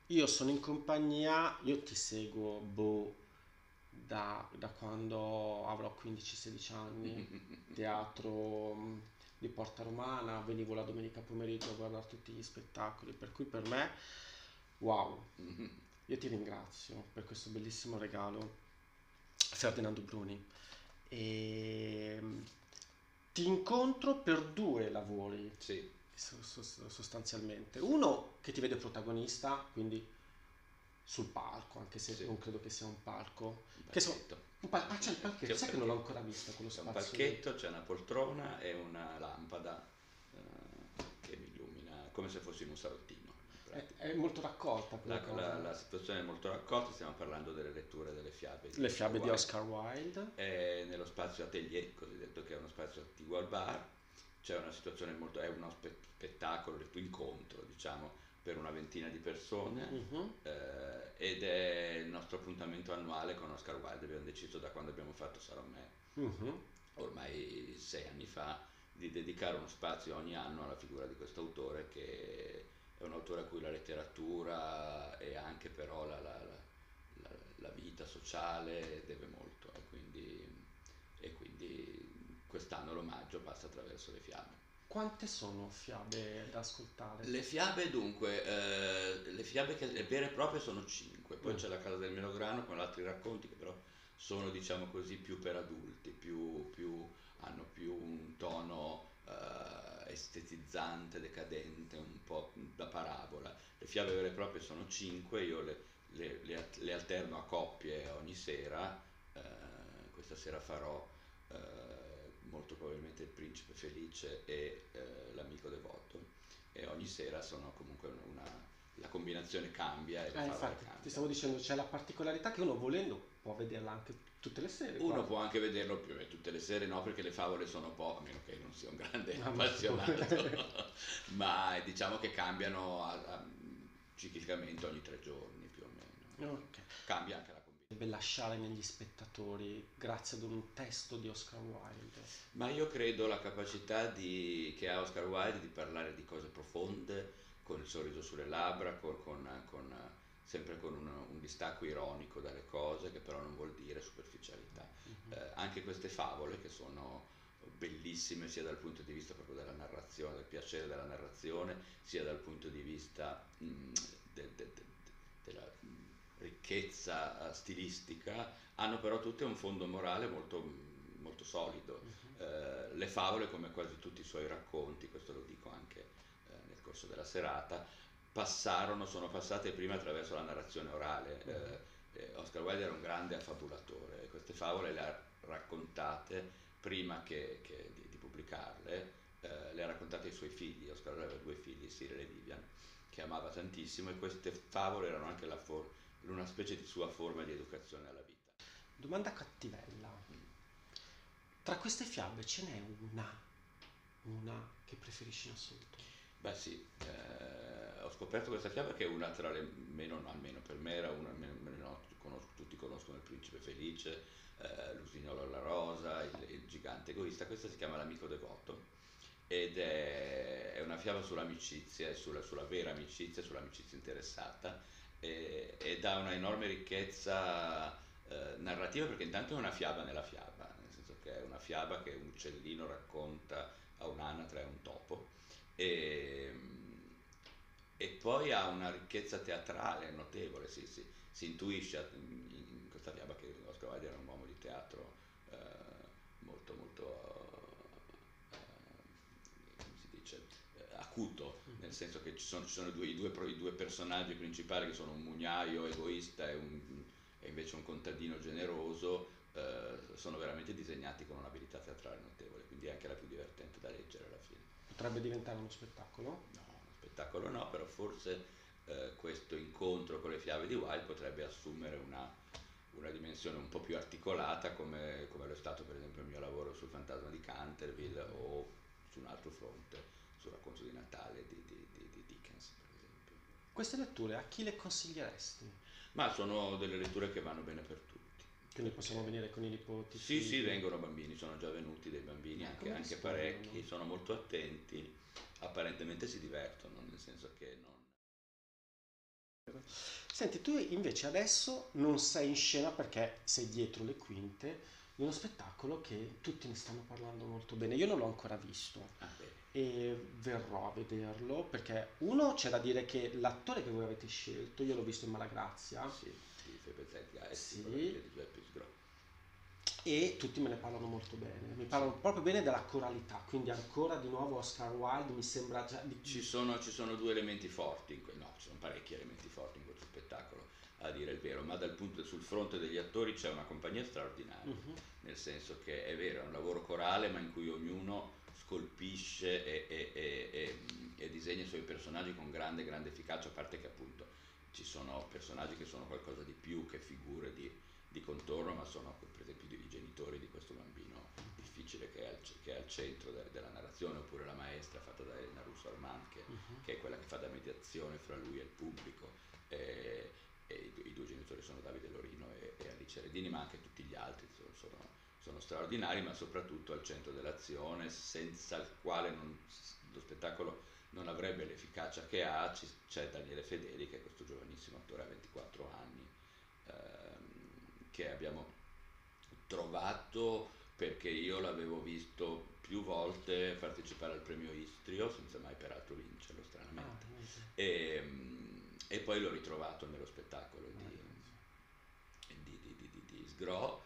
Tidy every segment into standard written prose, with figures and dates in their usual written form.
Io sono in compagnia, io ti seguo, da quando avrò 15-16 anni, teatro di Porta Romana, venivo la domenica pomeriggio a guardare tutti gli spettacoli, per cui per me, wow, io ti ringrazio per questo bellissimo regalo, Ferdinando Bruni. E ti incontro per due lavori Sì, sostanzialmente. Uno che ti vede protagonista, quindi sul palco, anche se sì, non credo che sia un palco. un Che palchetto. c'è il C'è palchetto, un sai che non l'ho palchetto. ancora visto quello C'è un spazio lì. palchetto, c'è una poltrona e una lampada che mi illumina come se fossi in un salottino, in È pratica. molto raccolta come La cosa. situazione è molto raccolta, stiamo parlando delle letture delle fiabe di Le Oscar fiabe di Wilde. Oscar Wilde. Nello spazio atelier, cosiddetto, che è uno spazio attiguo al bar, c'è una situazione molto, è uno spettacolo, il tuo incontro, diciamo, per una ventina di persone, Mhm, ed è il nostro appuntamento annuale con Oscar Wilde. Abbiamo deciso, da quando abbiamo fatto Sarò Me, mhm. ormai 6 anni fa, di dedicare uno spazio ogni anno alla figura di questo autore, che è un autore a cui la letteratura e anche però la vita sociale deve molto, e quindi quest'anno l'omaggio passa attraverso le fiabe. Quante sono fiabe da ascoltare? Le fiabe dunque, le fiabe le vere e proprie sono 5, poi Mm. c'è la Casa del Melograno con altri racconti che però sono, diciamo così, più per adulti, hanno più un tono estetizzante, decadente, un po' da parabola. Le fiabe vere e proprie sono 5, io le alterno a coppie ogni sera. Questa sera farò molto probabilmente il principe felice e l'amico devoto, e ogni sera sono comunque la combinazione cambia e le favole Infatti, ti stavo cambiano. dicendo, c'è la particolarità che uno volendo può vederla anche tutte le sere, Uno quasi. può anche vederlo più tutte le sere, no, perché le favole sono a meno che non sia un grande Ah, ma- appassionato, ma diciamo che cambiano ciclicamente ogni 3 giorni più o meno, ecco. Ok. Cambia anche la combinazione. Deve lasciare negli spettatori grazie ad un testo di Oscar Wilde. Ma io credo la capacità che ha Oscar Wilde di parlare di cose profonde, con il sorriso sulle labbra, sempre con un distacco ironico dalle cose, che però non vuol dire superficialità. Anche queste favole, che sono bellissime sia dal punto di vista proprio della narrazione, del piacere della narrazione, sia dal punto di vista della ricchezza stilistica, hanno però tutte un fondo morale molto, molto solido. Le favole, come quasi tutti i suoi racconti, questo lo dico anche nel corso della serata, sono passate prima attraverso la narrazione orale. Oscar Wilde era un grande affabulatore, e queste favole le ha raccontate prima di pubblicarle. Le ha raccontate ai suoi figli. Oscar aveva due figli, Cyril e Vivian, che amava tantissimo, e queste favole erano anche una specie di sua forma di educazione alla vita. Domanda cattivella. Tra queste fiabe ce n'è una che preferisci in assoluto? Beh sì, ho scoperto questa fiaba, che è una tra le meno, no, almeno per me era una, no, tutti conoscono il principe felice, l'usignolo alla rosa, il gigante egoista. Questa si chiama L'amico devoto, ed è una fiaba sull'amicizia, e sulla vera amicizia, sull'amicizia interessata, ed ha una enorme ricchezza narrativa, perché intanto è una fiaba nella fiaba, nel senso che è una fiaba che un uccellino racconta a un'anatra e a un topo, e, e poi ha una ricchezza teatrale notevole. Si intuisce in questa fiaba che Oscar Wilde era un uomo di teatro molto molto come si dice, acuto, nel senso che ci sono i due personaggi principali, che sono un mugnaio egoista e invece un contadino generoso. Sono veramente disegnati con un'abilità teatrale notevole, quindi è anche la più divertente da leggere alla fine. Potrebbe diventare uno spettacolo? No, uno spettacolo no, però forse questo incontro con le fiabe di Wilde potrebbe assumere una dimensione un po' più articolata, come lo è stato per esempio il mio lavoro sul Fantasma di Canterville, o su un altro fronte, sul Racconto di Natale di Dickens, per esempio. Queste letture a chi le consiglieresti? Ma sono delle letture che vanno bene per tutti, Quindi possiamo perché venire con i nipoti, sì, sì, figli. vengono bambini, sono già venuti dei bambini, anche, Come anche rispondono? parecchi, sono molto attenti, apparentemente si divertono, nel senso che non Senti, tu invece adesso non sei in scena perché sei dietro le quinte di uno spettacolo che tutti ne stanno parlando molto bene. Io non l'ho ancora visto Ah, bene. e verrò a vederlo perché uno c'è da dire che l'attore che voi avete scelto, io l'ho visto in Malagrazia, Sì, di Febe Zeitgeist, con la sì, regia di Giuseppe Sgro. e tutti me ne parlano molto bene. Mi Sì. parlano proprio bene della coralità, quindi ancora di nuovo Oscar Wilde mi sembra già Ci sono due elementi forti, no, ci sono parecchi elementi forti in questo spettacolo, a dire il vero, ma sul fronte degli attori c'è una compagnia straordinaria, Mhm, nel senso che è vero, è un lavoro corale, ma in cui ognuno scolpisce e disegna i suoi personaggi con grande, grande efficacia, a parte che appunto ci sono personaggi che sono qualcosa di più che figure di contorno, ma sono per esempio i genitori di questo bambino difficile che è al centro della narrazione, oppure la maestra fatta da Elena Russo Armand, mhm. che è quella che fa da mediazione fra lui e il pubblico, e, i due genitori sono Davide Lorino e Alice Redini, ma anche tutti gli altri sono straordinari, ma soprattutto al centro dell'azione, senza il quale lo spettacolo non avrebbe l'efficacia che ha. C'è Daniele Fedeli, che è questo giovanissimo attore a 24 anni, che abbiamo trovato perché io l'avevo visto più volte partecipare al premio Istrio, senza mai peraltro vincerlo, Ah, stranamente. vedi. E poi l'ho ritrovato nello spettacolo Ah, di Sgro.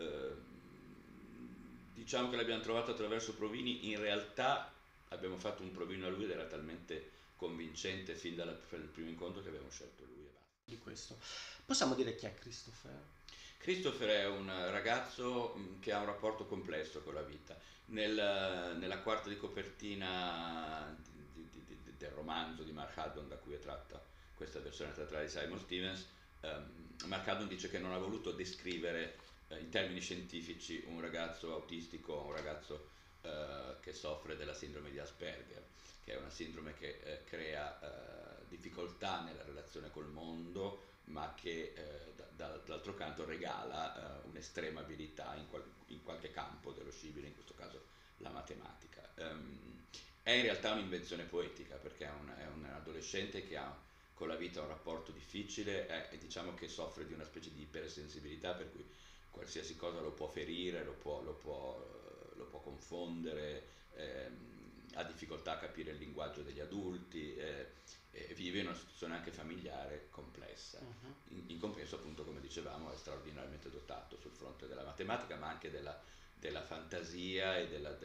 Diciamo che l'abbiamo trovato attraverso provini, in realtà abbiamo fatto un provino a lui ed era talmente convincente fin dal primo incontro che abbiamo scelto lui e basta. di questo. Possiamo dire chi è Christopher? Christopher è un ragazzo che ha un rapporto complesso con la vita. Nella quarta di copertina del romanzo di Mark Haddon da cui è tratta questa versione teatrale di Simon Stevens, Mark Haddon dice che non ha voluto descrivere in termini scientifici un ragazzo autistico, un ragazzo che soffre della sindrome di Asperger, che è una sindrome che crea difficoltà nella relazione col mondo, ma che dall'altro canto regala un'estrema abilità in qualche campo dello scibile, in questo caso la matematica. È in realtà un'invenzione poetica, perché è un adolescente che ha con la vita un rapporto difficile e diciamo che soffre di una specie di ipersensibilità, per cui qualsiasi cosa lo può ferire, lo può confondere, ha difficoltà a capire il linguaggio degli adulti, vive in una situazione anche familiare complessa. Mhm. In compenso, appunto, come dicevamo, è straordinariamente dotato sul fronte della matematica, ma anche della fantasia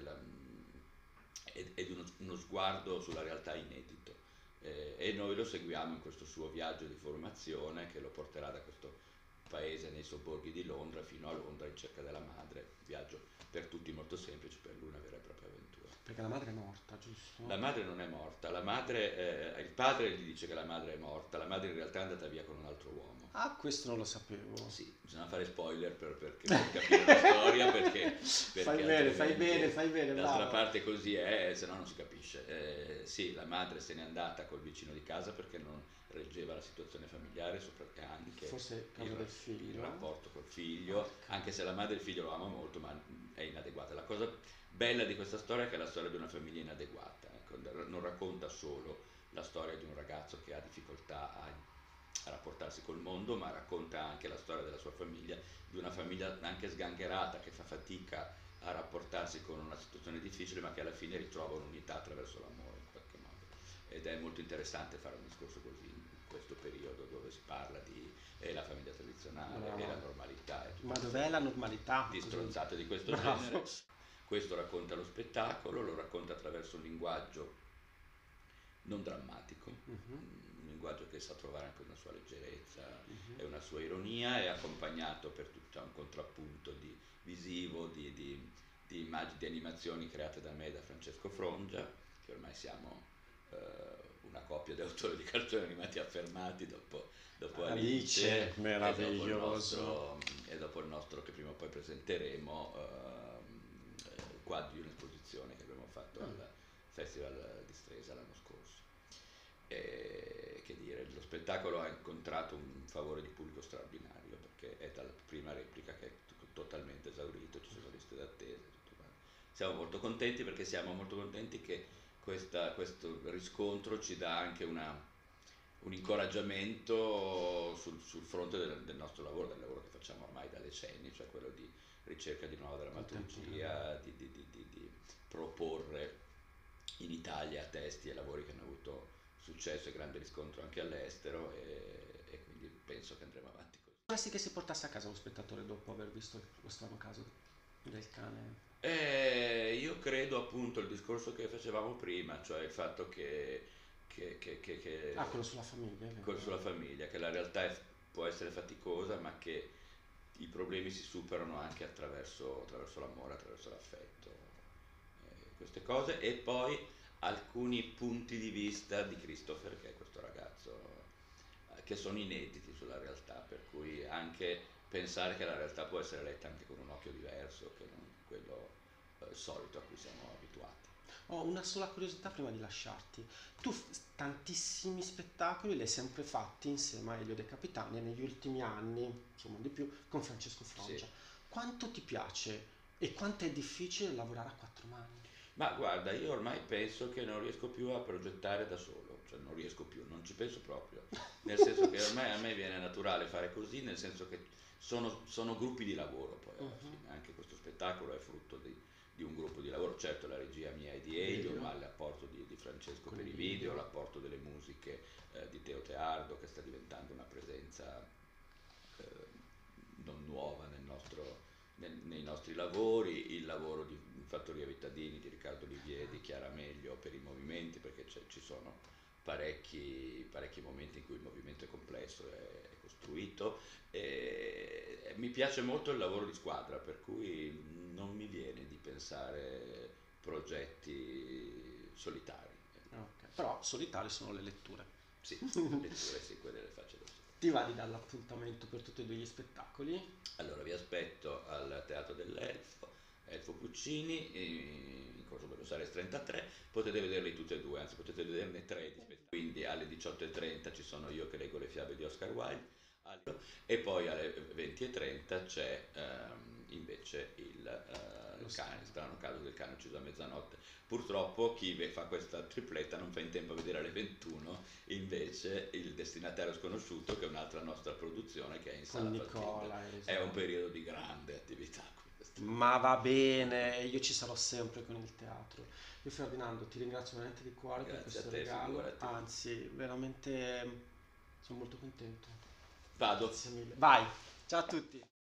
e di uno sguardo sulla realtà inedito. E noi lo seguiamo in questo suo viaggio di formazione che lo porterà da questo paese nei sobborghi di Londra fino a Londra in cerca della madre. Un viaggio per tutti molto semplice, per lui una vera e propria avventura. Perché la madre è morta, giusto? La madre non è morta, il padre gli dice che la madre è morta, la madre in realtà è andata via con un altro uomo. Ah, questo non lo sapevo. Sì, bisogna fare spoiler per capire la storia, perché Fai bene, altrimenti fai bene, d'altra bravo. parte così è, se no non si capisce. Sì, la madre se n'è andata col vicino di casa perché non reggeva la situazione familiare, soprattutto anche Forse il, causa del il figlio. rapporto col figlio, Porca. anche se la madre e il figlio lo ama molto, ma è inadeguata. La cosa bella di questa storia è che è la storia di una famiglia inadeguata, ecco, non racconta solo la storia di un ragazzo che ha difficoltà a rapportarsi col mondo, ma racconta anche la storia della sua famiglia, di una famiglia anche sgangherata che fa fatica a rapportarsi con una situazione difficile, ma che alla fine ritrova un'unità attraverso l'amore in qualche modo. Ed è molto interessante fare un discorso così in questo periodo dove si parla di la famiglia tradizionale e la Bravo. normalità e Ma tutte queste dov'è la normalità? di Così. stronzate di questo Bravo. genere. Questo racconta lo spettacolo, lo racconta attraverso un linguaggio non drammatico, Mhm, un linguaggio che sa trovare anche una sua leggerezza mhm. e una sua ironia, è accompagnato per tutto un contrappunto visivo, di immagini, di animazioni create da me e da Francesco Frongia, che ormai siamo una coppia di autori di cartoni animati affermati dopo Alice, Alice meraviglioso. e dopo il nostro che prima o poi presenteremo, qua di un'esposizione che abbiamo fatto Mm. al Festival di Stresa l'anno scorso. Che dire, lo spettacolo ha incontrato un favore di pubblico straordinario perché è dalla prima replica che è totalmente esaurito, ci sono liste d'attesa, tutto quanto. Siamo molto contenti perché siamo molto contenti che questo riscontro ci dà anche un incoraggiamento sul fronte del nostro lavoro, del lavoro che facciamo ormai da decenni, cioè quello di ricerca di nuova drammaturgia, di proporre in Italia testi e lavori che hanno avuto successo e grande riscontro anche all'estero, e quindi penso che andremo avanti così. Vorresti che si portasse a casa lo spettatore dopo aver visto lo strano caso del cane? Io credo appunto il discorso che facevamo prima, cioè il fatto che Ah, quello sulla famiglia, è quello sulla vero. famiglia, che la realtà può essere faticosa, ma che i problemi si superano anche attraverso l'amore, attraverso l'affetto, queste cose, e poi alcuni punti di vista di Christopher, che è questo ragazzo, che sono inediti sulla realtà, per cui anche pensare che la realtà può essere letta anche con un occhio diverso, che non quello solito a cui siamo abituati. Ho una sola curiosità prima di lasciarti. Tu tantissimi spettacoli li hai sempre fatti insieme a Elio De Capitani e negli ultimi anni, insomma di più, con Francesco Sì. Frongia. Quanto ti piace e quanto è difficile lavorare a quattro mani? Ma guarda, io ormai penso che non riesco più a progettare da solo, cioè non riesco più, non ci penso proprio, nel senso che ormai a me viene naturale fare così, nel senso che sono gruppi di lavoro poi alla Mhm. fine, anche questo spettacolo è frutto di un gruppo di lavoro, certo la regia mia è di Elio, Elio, ma l'apporto di Francesco con per i i video, video. l'apporto delle musiche di Teo Teardo, che sta diventando una presenza eh, non nuova nei nostri lavori, il lavoro di Fattoria Vittadini, di Riccardo Olivier, di Chiara Meglio per i movimenti, perché ci sono parecchi momenti in cui il movimento è complesso, è costruito, e mi piace molto il lavoro di squadra, per cui non mi viene di pensare progetti solitari. Ok. Però solitarie sono le letture. Sì, letture sì, quelle le faccio da solo. Ti va di dare l'appuntamento per tutti e due gli spettacoli? Allora, vi aspetto al Teatro dell'Elfo, Elfo Puccini, in Corso Buenos Aires 33, potete vederli tutti e due, anzi potete vederne tre di spettacoli. Quindi alle 18:30 ci sono io che leggo le fiabe di Oscar Wilde, e poi alle 20:30 c'è invece Lo il cane, strano. strano caso del cane ucciso a mezzanotte. Purtroppo chi fa questa tripletta non fa in tempo a vedere alle 21 invece il destinatario sconosciuto, che è un'altra nostra produzione che è in Con sala Falkirk. Nicola e È un Rosario. periodo di grande attività questo. Ma va bene, io ci sarò sempre con il teatro. Io Ferdinando ti ringrazio veramente di cuore per Grazie a questo te, regalo, figurati. anzi, veramente sono molto contento. Vado. Grazie mille. Vai, ciao a tutti.